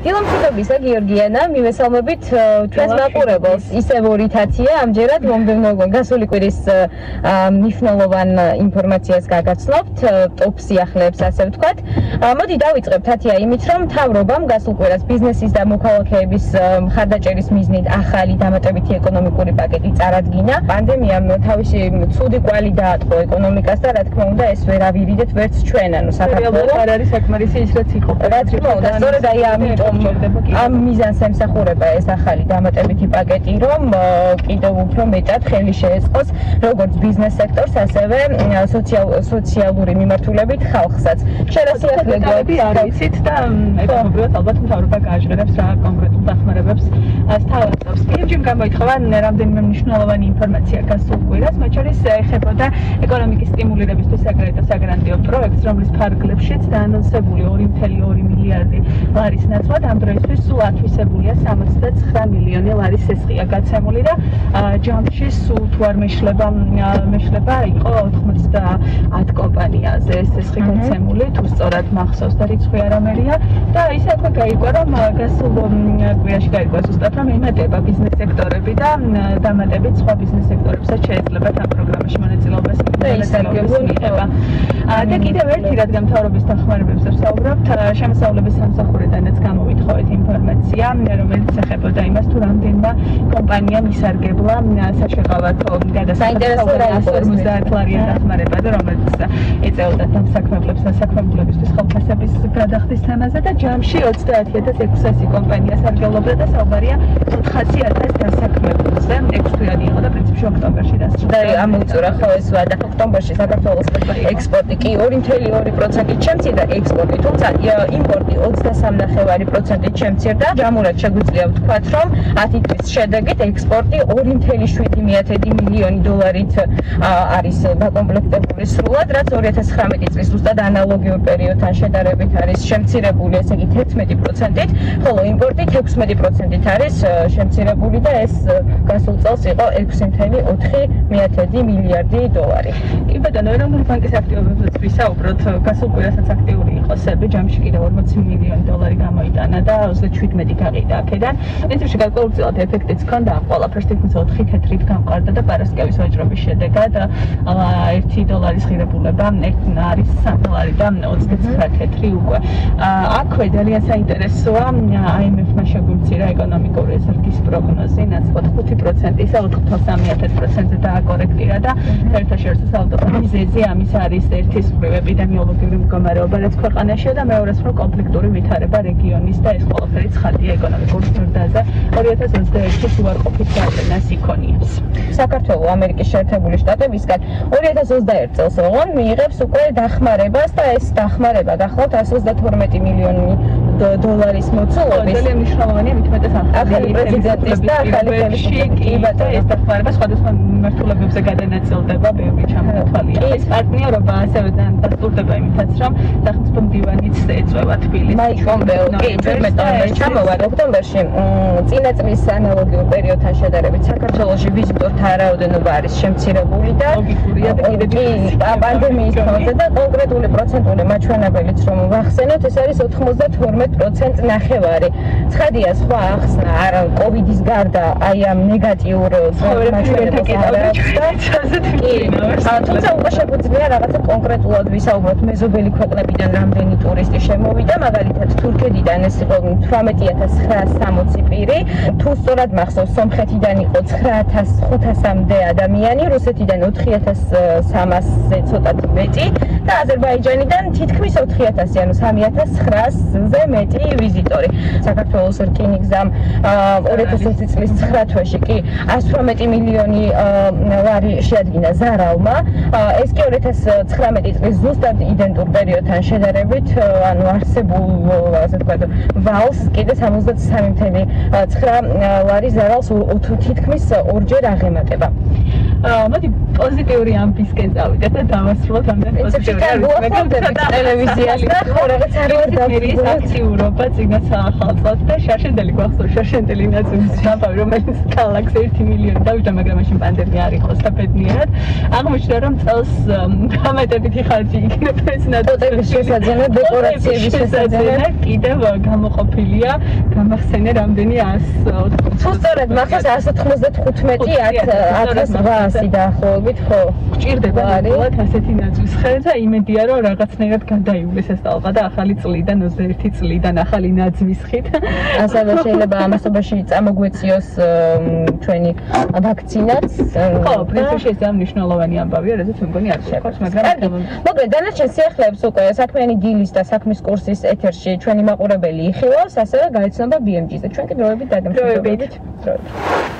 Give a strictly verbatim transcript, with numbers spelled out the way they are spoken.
დილამშვიდობისა გიორგიანა, მივესალმებით ჩვენს მაყურებელს. ისევ ორი თათია, ამჯერად მომდევნო გასული კვირის მნიშვნელოვან ინფორმაციას გაგაცნობთ, ტოპ სიახლეებს ასე ვთქვათ. მოდი დავიწყებ თათია იმით, რომ მთავრობამ გასულ კვირას ბიზნესის და მოქალაქეების მხარდაჭერის მიზნით ახალი დამატებითი ეკონომიკური პაკეტი წარადგინა. პანდემიამ თავისი ცუდი კვალი დაატყო ეკონომიკას და რა თქმა უნდა ეს ვერ ავირიდეთ ვერც ჩვენ, ანუ საქართველოს არ არის საკმარისი ის რაც იყო. რა თქმა უნდა, სწორედ აი ამიტომ ამ მიზანს ემსახურება ეს ახალი დამატებითი პაკეტი, რომ კიდევ უფრო მეტად ხელი შეეწყოს როგორც ბიზნეს სექტორს, ასევე სოციალური მიმართულებით ხალხსაც. შერასიახლე გვაქვს და ეკონომიკურად ალბათ მთავრობა გააჟღერებს რა კონკრეტულ დახმარებებს სთავაზობს. Გიორგიმ გამოითხოვა რამდენიმე მნიშვნელოვანი ინფორმაცია გასულ კვირას, მათ შორის ეხებოდა ეკონომიკის სტიმულირებისთვის საკრედიტო საგრანტიო პროექტს, რომლის ფარგლებშიც დაანონსებული ორი წუთი ორი მილიარდი ლარის ნაცვლად ამ დროისთვის სულ ათვისებულია სამოცდაცხრა მილიონი ლარის სესხია გაცემული და ჯამში სულ თუ არ მეშლება მეშლება იყო ოთხმოცდაათ კომპანიაზე ეს სესხი გაცემული, თუ სწორად მახსოვს და რიცხვი არამერია და ისე უკვე გაიგო რომ გასულ კვირაში გაიგო ზუსტად რომ ემატება ბიზნეს სექტორები და დამატებით სხვა ბიზნეს სექტორებსაც შეეძლებათ ამ პროგრამაში მონაწილეობას და და კიდევ ერთი რადგან მთავრობის დახმარებებზე ვსაუბრობთ, შემოსავლების სამსახურიდანაც გამოვითხოვეთ ინფორმაცია, რომელიც ეხებოდა იმას თუ რამდენმა კომპანიამ ისარგებლა საშეყავათო გადასახადების ორმოცდაათ ლარიან დახმარება და რომელიც ეწეოდა დამსაქმებლებს და საქმებლებისთვის ხალხასების გადახდის თემაზე და ჯამში ოცდაათი ათას ექვსასი კომპანია სარგებლობდა და საუბარია ოთხასი ათას დასაქმებულზე. ექვს თვიანი იყო და პრინციპში ოქტომბერში დასრულდა. და ამოუწურა ხო ეს ვადა ოქტომბერში საქართველოს ექსპორტი კი ორი წუთი ორი პროცენტით შემცირდა ექსპორტი, თუმცა იმპორტი ოცდასამი ნახევარი პროცენტით შემცირდა. ჯამურად შეგვიძლია ვთქვათ, რომ ათი თვის შედეგით ექსპორტი ორი წუთი შვიდი მილიონი დოლარით არის დაკომპლექტებული სრულად, რაც ორი ათას ცხრამეტი წლის ზუსტად ანალოგიურ პერიოდთან შედარებით არის შემცირებული, ესე იგი თერთმეტი პროცენტით, ხოლო იმპორტი ექვსმეტი პროცენტით არის შემცირებული და ეს გასულ წელს იყო ექვსი წუთი ოთხი მილიარდი დოლარი. კი ბატონო, ეროვნული ბანკის აქტივობებზეც ვისაუბროთ, გასულ კვირასაც აქტიური იყო სები, ჯამში კიდევ ორმოცი მილიონი დოლარი გამოიტანა და ოცდაშვიდმეტი გაყიდა აქედან. პრინციპში გარკვეულწილად ეფექტიც ჰქონდა ამ ყველაფერს, თითქმის ოთხი თეთრით გამყარდა და პარასკევის ვაჭრობის შედეგად ერთი დოლარის ღირებულება არის სამი დოლარი და ოცდაცხრა თეთრი უკვე. აქვე ძალიან საინტერესოა აი ემ ეფ-მა შეგვიმცირა ეკონომიკური ზრდის პროგნოზი, ნაცვლად ხუთი პროცენტისა ოთხ ათას სამი პროცენტზე დააკორექტირა და საერთაშორისო სალდო მიზეზი ამის არის ერთის მხრივ ეპიდემიოლოგიური მდგომარეობა, რაც ქვეყანაშია და მეორეს მხრივ კონფლიქტური ვითარება რეგიონის და ეს ყველაფერი ცხადია ეკონომიკურ ზრდაზე ორი ათას ოცდაერთის უარყოფით გავლენას იქონიებს. საქართველოს ამერიკის შეერთებული შტატებისგან ორი ათას ოცდაერთ წელს ოღონდ მიიღებს უკვე დახმარებას და ეს დახმარება გახლავთ ასი ოცდათორმეტი მილიონი დოლარის მოცულობის. ძალიან მნიშვნელოვანია მithumetes ახალი პრეზიდენტის და ახალი ხელისუფლების ეს დახმარება სხვადასხვა მიმართულებებზე გადანაწილდება, ბევრი ჩამოთვალია. ეს პარტნიორობა ასევე ძალიან დასტურდება იმითაც, რომ სახელმწიფო მდივანიც ეწევა თბილისს. მაიკ პომპეო კი თერთმეტ ნოემბერში ჩამოვა ოქტომბერში წინა წლის ანალოგიურ პერიოდთან შედარებით საქართველოში ვიზიტორთა რაოდენობა არის შემცირებული და ლოგიკურია და კიდევ პანდემიის ფონზე და კონკრეტული პროცენტული მაჩვენებელიც რომ ვახსენოთ, ეს არის ოთხმოცდათორმეტი პროცენტი ნახევარი. ცხადია სხვა ახსნა არა კოვიდის გარდა აი ამ ნეგატიურ მაჩვენებელს არ აქვს და თუმცა უკვე შეგვიძლია რაღაცა კონკრეტულად ვისაუბროთ მეზობელი ქვეყნებიდან რამდენი ტურისტი შემოვიდა, მაგალითად თურქეთიდან ეს იყო თვრამეტი ათას ცხრაასი სამოცი პირი, თუ სწორად მახსოვს სომხეთიდან იყო ცხრა ათას ხუთასამდე ადამიანი, რუსეთიდან ოთხი ათას სამასზე ცოტათ მეტი და აზერბაიჯანიდან თითქმის ოთხი ათასი, ანუ სამი ათას ცხრაასზე მეტი ვიზიტორი. საქართველოს რკინიგზამ ორი ათას ოცი წლის ცხრა თვეში კი ასი ოცდაოთხ მილიონი ლარი შეადგინა ზარალმა. ეს კი ორი ათას ცხრამეტი წლის ზუსტად იდენტურ პერიოდთან შედარებით, ანუ არსებულ ასე ვთქვათ ვალს კიდე სამოცდასამი წუთი ცხრა ლარი ზარალს თითქმის ორჯერ აღემატება. მოდი პოზიტიური ამბისკენ წავიდეთ და დავასრულოთ ამდენ პოზიტიური ტელევიზიას და ხო რაღაც არ არის აქტიურობა წინათ ახალწლად და შარშენდელი გვახსოვს შარშენდელი ნაწილის სამყარო რომელიც ქალაქს ერთი მილიონი დავიდა მაგრამ მაშინ პანდემია არ იყო საფედნიერად აღმოჩნდა რომ წელს დამატებითი ხარჯი იქნება ეს ნატოტების შესაძენად დეკორაციების შესაძენად კიდევ გამოყოფილია გამახსენე რამდენი თუ სწორედ მახეს εκατს ოცდათხუთმეტი ათას რვაასი დაახლოებით ხო გჭირდება ნამდვილად ასეთი ნაძვისხე და იმედია რომ რაღაცნაირად გადაივლეს ეს ტალღა და ახალი წლიდან ოცდაერთი წლიდან ახალი ნაძვისხით ასევე შეიძლება ამასობაში წამოგვეციოს ჩვენი ვაქცინაც ხო პრინციპში ეს მნიშვნელოვანი ამბავია რაზეც მე მგონი არ შეხვარს მაგრამ მოკლედ დანარჩენ სიახლეებს უკვე საქმიანი დილის და საქმის კურსის ეთერში ჩვენი მაყურებელი იხილავს ასევე გაიცნობა ბი ემ ჯი-ზე ჩვენ კი დროებით დაგემშვიდობებით.